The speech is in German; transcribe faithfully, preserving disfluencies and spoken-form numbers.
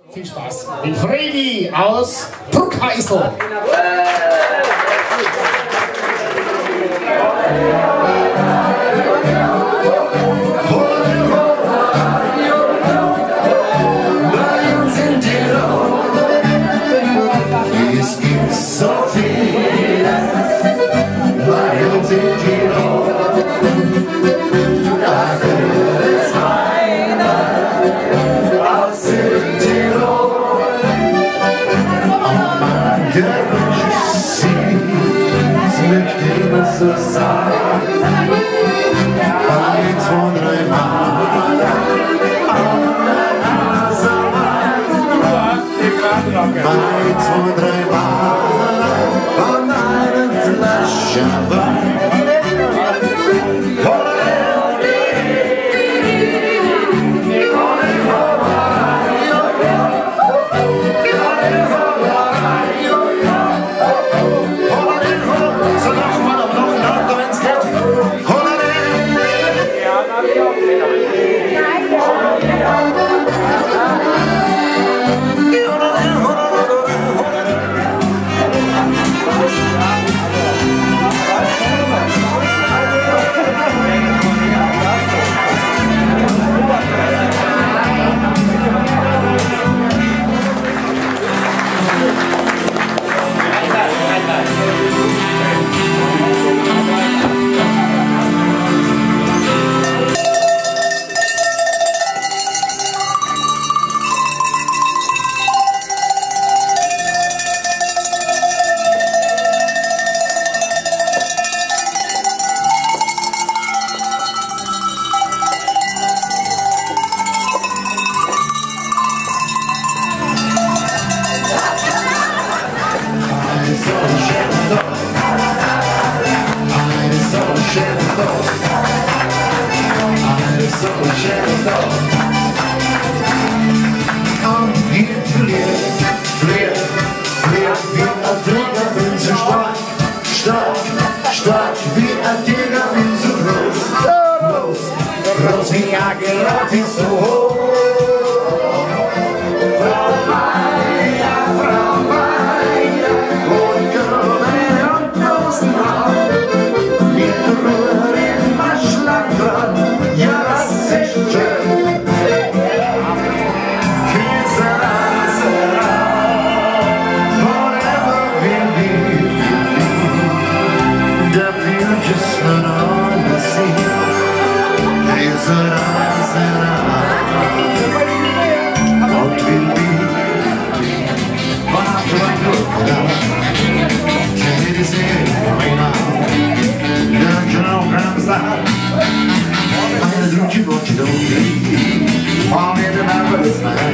Viel Spaß mit Freddy aus Bruckheisel. Es gibt so viele Lions in Tirol. Da ist einer aus Südtirol. Und man wünscht sie, es möchte immer so sein. Bei zwei, drei Mal bei zwei, drei Mal von einem Flasche Wein. So noch mal, aber noch lauter, wenn's geht. Und wir fliehen, fliehen, fliehen wie ein Tiger, bin so stark, stark, stark wie ein Tiger, bin so groß, groß, groß wie ein Agel, bin so hoch. Frau Meier, Frau Meier, und Girl und Rosenhaar, mit Ruhe in Maschlag dran, ja, das ist schön. Just run on the sea. It's an answer. What will be? What do I look now? Can it say right now? Don't you know I'm sad? I'm the drunk you got you don't believe. All in the numbers, man.